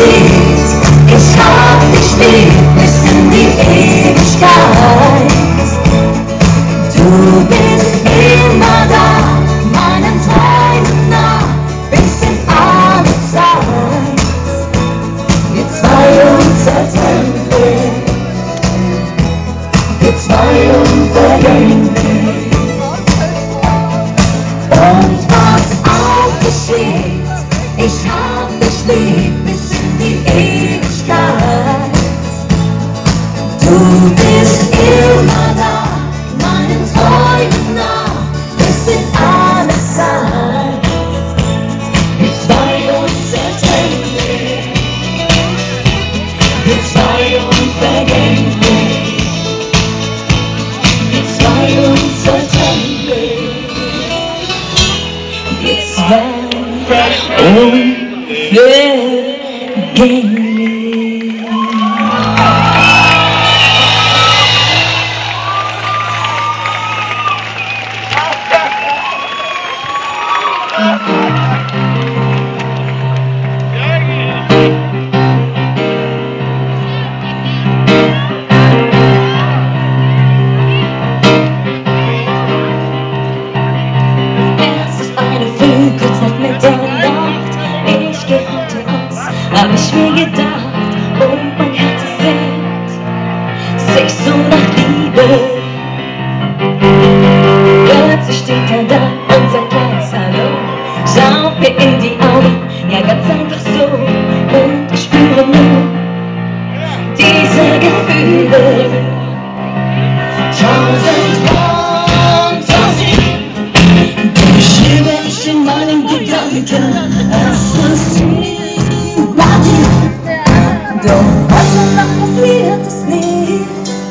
steht. Ich hab dich lieb bis in die Ewigkeit. Du bist immer da, meinen Träumen nah, bis in alle Zeit. Wir zwei unzertrennlich, wir zwei unvergänglich. Und was auch geschieht, ich hab dich lieb bis in die Ewigkeit. Du bist immer da, meinen Träumen nah, bis in alle Zeit. Wir zwei unzertrennlich, wir zwei unvergänglich, wir zwei unzertrennlich, wir zwei unvergänglich. Hab ich mir gedacht, oh mein Herz ist Sex so nach Liebe. Plötzlich steht er da und sagt leise Hallo. Schau mir in die Augen, ja ganz einfach so. Und ich spüre nur diese Gefühle. Tausend schwebe ich in meinen Gedanken. Es ist doch heute Nacht passiert es nicht.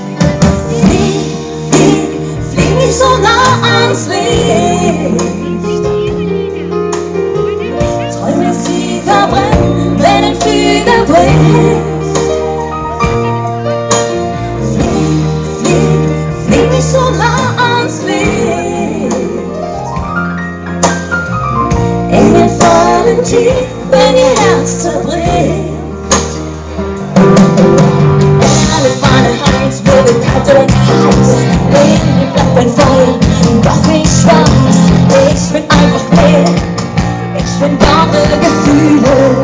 Flieg nicht so nah ans Licht. Träume, sie verbrennen, wenn ein Flügel bricht. Flieg nicht so nah ans Licht. Engel fallen tief, wenn ihr Herz zerbricht. Leben bleibt ein Feuer, doch ich weiß, ich bin einfach leer, ich bin wahre Gefühle.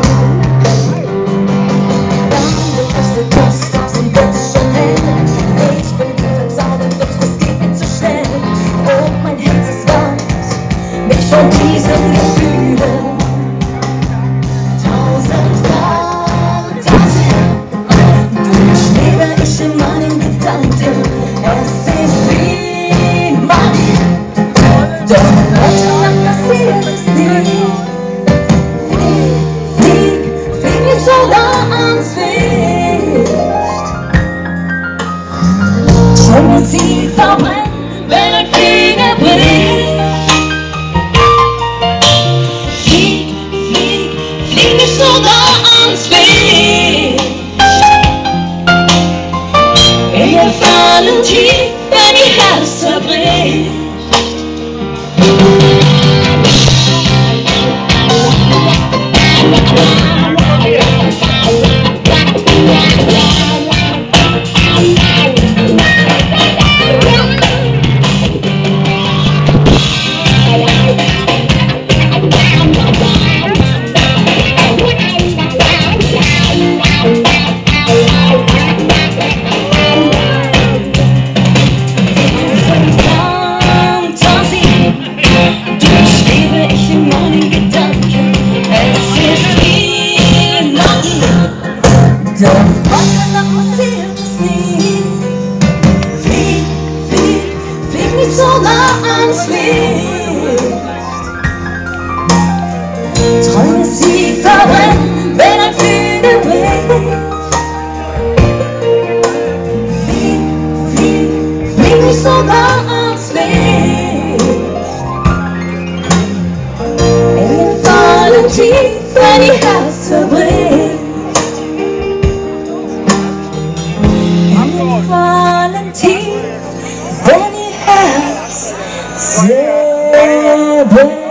Deine erste Post aus dem Bett schon hell, ich bin verzaubert, doch das geht mir zu schnell. Oh, mein Herz ist weit, mich von diesen Gefühlen. Durchschwebe ich in meinen Gedanken. Es ist wie Magie, doch heute Nacht passiert es nicht. Flieg nicht so nah ans Licht. Träume, sie verbrennen, wenn ein Flieger bricht. Flieg nicht so nah ans Licht. Wir fallen tief, wenn ihr Herz zerbricht. Doch heute Nacht passiert es nicht. Flieg nicht so nah ans Licht. Träume, sie verbrennen, wenn ein Flügel bricht. Flieg nicht so nah ans Licht. Engel fallen tief, wenn ihr Herz zerbricht. Fallen tief, wenn ihr Herz zerbricht.